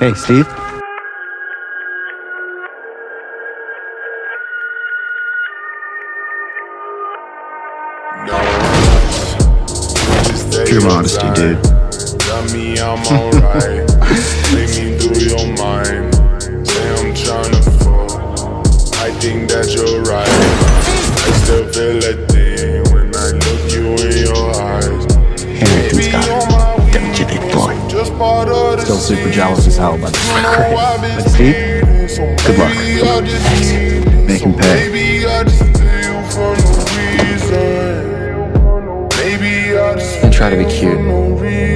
Hey, Steve? Pure modesty, dude. Tell me I'm alright. Take me through your mind. Say I'm tryna fuck. I think that you're right. I still feel a thing when I look you in your eyes. Harrington's got it. Don't you, big boy? Still super jealous as hell, but Great. But Steve, good luck. thanks. Make him pay. And try to be cute.